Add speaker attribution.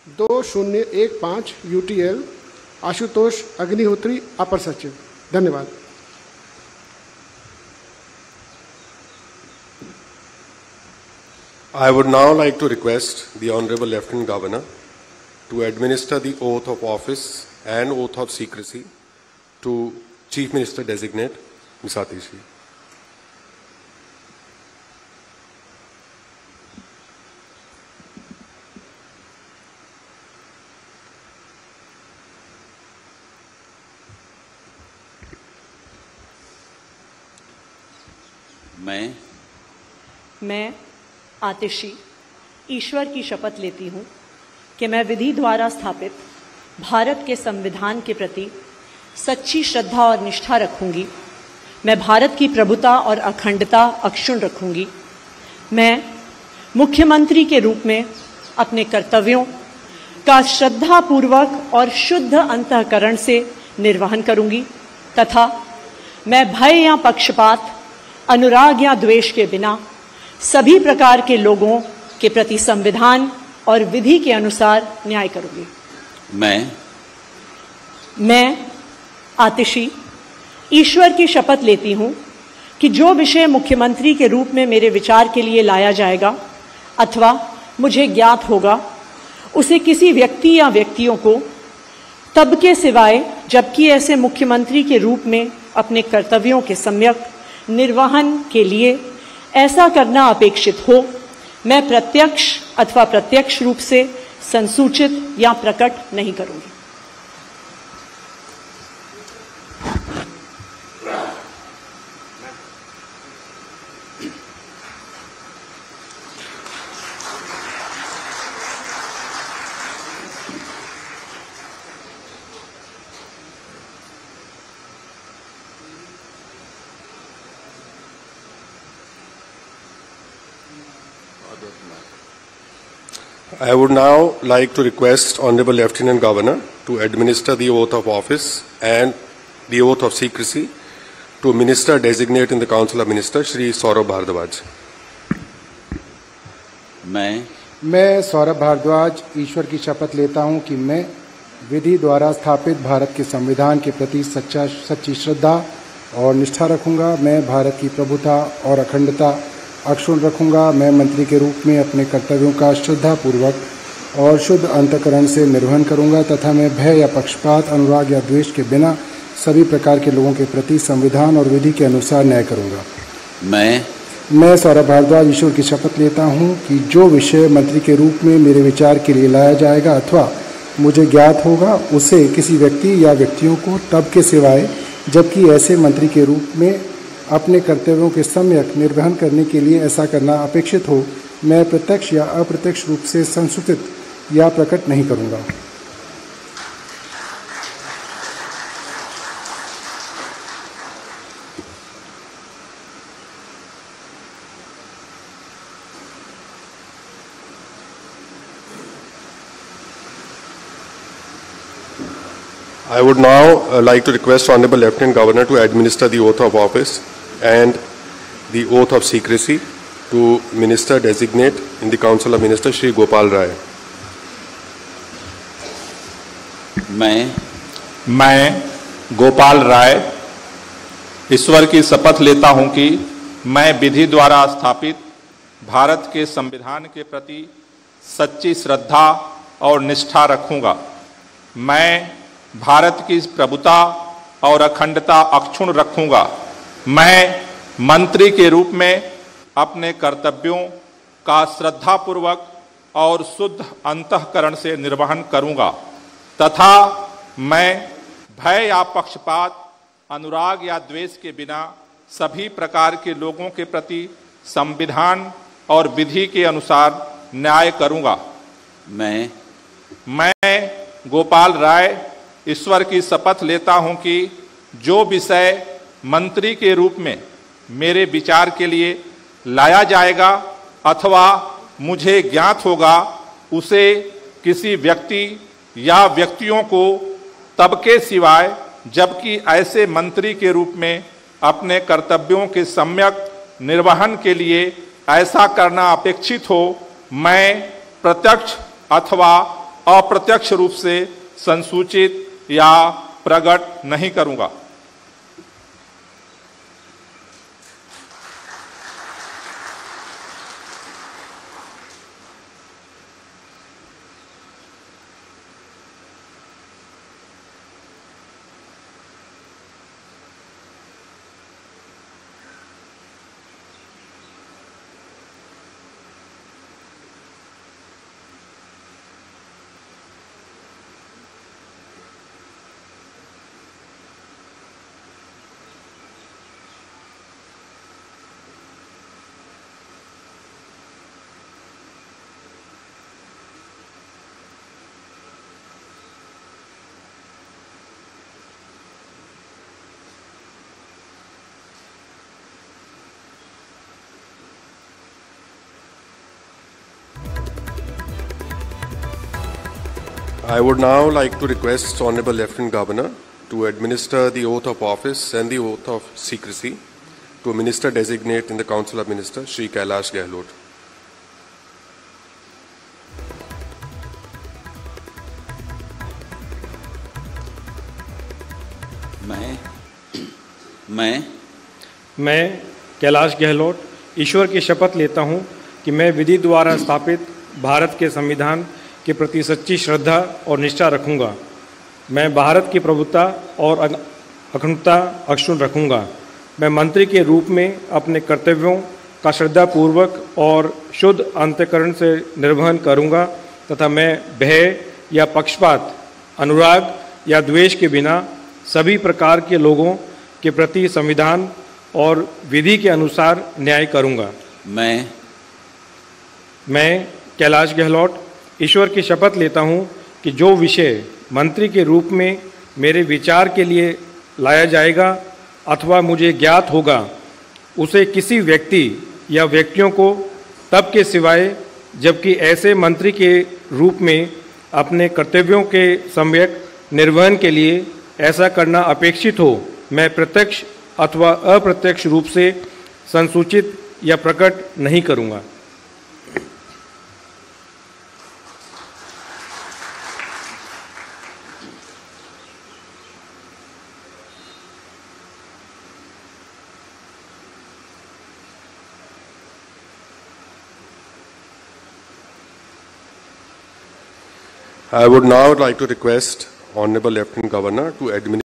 Speaker 1: 2015 UTL Ashutosh Agnihotri, अपर सचिव। धन्यवाद।
Speaker 2: I would now like to request the Honorable Lieutenant Governor to administer the oath of office and oath of secrecy to Chief Minister Designate Ms. Atishi.
Speaker 3: मैं आतिशी ईश्वर की शपथ लेती हूँ कि मैं विधि द्वारा स्थापित भारत के संविधान के प्रति सच्ची श्रद्धा और निष्ठा रखूंगी। मैं भारत की प्रभुता और अखंडता अक्षुण्ण रखूंगी। मैं मुख्यमंत्री के रूप में अपने कर्तव्यों का श्रद्धापूर्वक और शुद्ध अंतःकरण से निर्वहन करूंगी तथा मैं भय या पक्षपात, अनुराग या द्वेष के बिना सभी प्रकार के लोगों के प्रति संविधान और विधि के अनुसार न्याय करूंगी। मैं आतिशी ईश्वर की शपथ लेती हूं कि जो विषय मुख्यमंत्री के रूप में मेरे विचार के लिए लाया जाएगा अथवा मुझे ज्ञात होगा, उसे किसी व्यक्ति या व्यक्तियों को तब के सिवाय जबकि ऐसे मुख्यमंत्री के रूप में अपने कर्तव्यों के सम्यक निर्वहन के लिए ऐसा करना अपेक्षित हो, मैं प्रत्यक्ष अथवा प्रत्यक्ष रूप से संसूचित या प्रकट नहीं करूंगी।
Speaker 2: I would now like to request Honorable Lieutenant Governor to administer the oath of office and the oath of secrecy to Minister Designate in the Council of Ministers, Shri Saurabh Bhardwaj.
Speaker 4: मैं सौरभ भारद्वाज ईश्वर की शपथ लेता हूं कि मैं विधि द्वारा स्थापित भारत के संविधान के प्रति सच्ची श्रद्धा और निष्ठा रखूंगा। मैं भारत की प्रभुता और अखंडता अक्षुण्ण रखूंगा। मैं मंत्री के रूप में अपने कर्तव्यों का श्रद्धापूर्वक और शुद्ध अंतःकरण से निर्वहन करूंगा तथा मैं भय या पक्षपात, अनुराग या द्वेष के बिना सभी प्रकार के लोगों के प्रति संविधान और विधि के अनुसार न्याय करूंगा। मैं सौरभ भारद्वाज ईश्वर की शपथ लेता हूं कि जो विषय मंत्री के रूप में मेरे विचार के लिए लाया जाएगा अथवा मुझे ज्ञात होगा, उसे किसी व्यक्ति या व्यक्तियों को तब के सिवाय जबकि ऐसे मंत्री के रूप में अपने कर्तव्यों के सम्यक निर्वहन करने के लिए ऐसा करना अपेक्षित हो, मैं प्रत्यक्ष या अप्रत्यक्ष रूप से संसूचित या प्रकट नहीं करूंगा।
Speaker 2: I would now like to request Honorable Lieutenant Governor to administer the oath of office and the oath of secrecy to Minister Designate in the Council of Ministers, Shri Gopal Rai.
Speaker 5: मैं गोपाल राय ईश्वर की शपथ लेता हूं कि मैं विधि द्वारा स्थापित भारत के संविधान के प्रति सच्ची श्रद्धा और निष्ठा रखूंगा। मैं भारत की प्रभुता और अखंडता अक्षुण्ण रखूंगा। मैं मंत्री के रूप में अपने कर्तव्यों का श्रद्धापूर्वक और शुद्ध अंतःकरण से निर्वहन करूंगा तथा मैं भय या पक्षपात, अनुराग या द्वेष के बिना सभी प्रकार के लोगों के प्रति संविधान और विधि के अनुसार न्याय करूंगा। मैं गोपाल राय ईश्वर की शपथ लेता हूं कि जो विषय मंत्री के रूप में मेरे विचार के लिए लाया जाएगा अथवा मुझे ज्ञात होगा, उसे किसी व्यक्ति या व्यक्तियों को तब के सिवाय जबकि ऐसे मंत्री के रूप में अपने कर्तव्यों के सम्यक निर्वहन के लिए ऐसा करना अपेक्षित हो, मैं प्रत्यक्ष अथवा अप्रत्यक्ष रूप से संसूचित या प्रकट नहीं करूंगा।
Speaker 2: I would now like to request Honorable Lieutenant Governor to administer the oath of office and the oath of secrecy to a minister designate in the Council of Ministers, Shri Kailash Gehlot.
Speaker 6: मैं कैलाश गहलोत ईश्वर की शपथ लेता हूं कि मैं विधि द्वारा स्थापित भारत के संविधान के प्रति सच्ची श्रद्धा और निष्ठा रखूंगा। मैं भारत की प्रभुता और अखंडता अक्षुण्ण रखूंगा। मैं मंत्री के रूप में अपने कर्तव्यों का श्रद्धापूर्वक और शुद्ध अंतःकरण से निर्वहन करूंगा तथा मैं भय या पक्षपात, अनुराग या द्वेष के बिना सभी प्रकार के लोगों के प्रति संविधान और विधि के अनुसार न्याय करूंगा। मैं कैलाश गहलोत ईश्वर की शपथ लेता हूं कि जो विषय मंत्री के रूप में मेरे विचार के लिए लाया जाएगा अथवा मुझे ज्ञात होगा, उसे किसी व्यक्ति या व्यक्तियों को तब के सिवाय जबकि ऐसे मंत्री के रूप में अपने कर्तव्यों के सम्यक निर्वहन के लिए ऐसा करना अपेक्षित हो, मैं प्रत्यक्ष अथवा अप्रत्यक्ष रूप से संसूचित या प्रकट नहीं करूंगा।
Speaker 2: I would now like to request Honorable Lieutenant Governor to administer